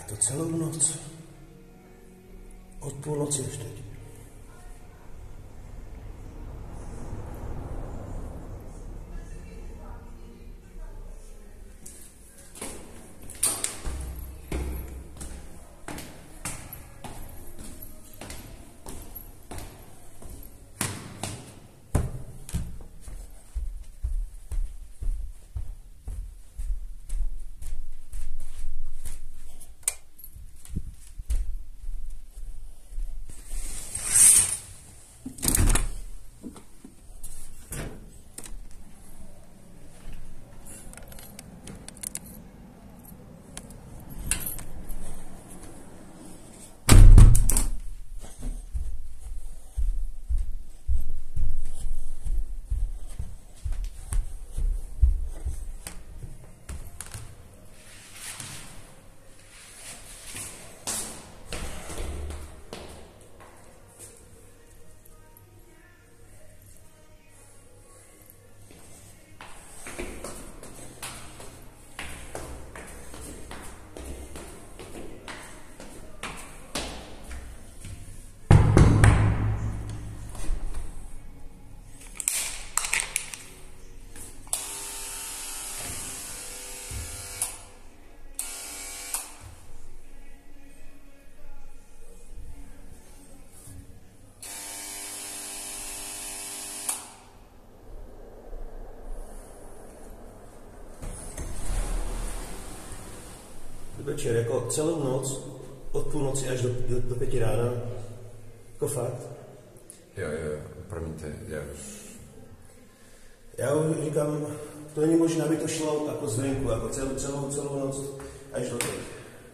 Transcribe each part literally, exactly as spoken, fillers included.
to celou noc. Od půlnoci už teď. Večer, jako celou noc, od půlnoci až do, do, do pěti rána, jako fakt. Jo, jo, promiňte, já už... Já už říkám, to není možné, aby to šlo jako zvenku, jako celou, celou, celou noc až do teď.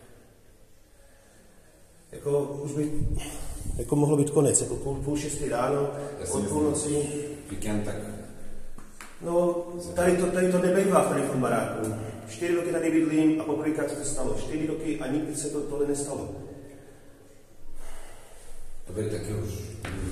Jako už by, jako mohlo být konec, jako půl, půl šestý ráno, od půlnoci. Víkend, tak... No, tady to, tady to nebejvá tady v baráku. Čtyři roky tady bydlím a poprvé se to stalo. Čtyři roky a nikdy se to tohle nestalo. Dobrý, tak už